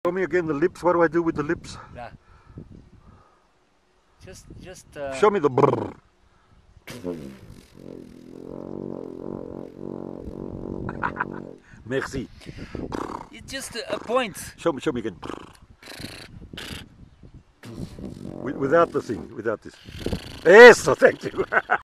Show me again the lips. What do I do with the lips? Yeah. Just. Show me the brrr. Merci. It's just a point. Show me again. Without the thing, without this. Yes, thank you.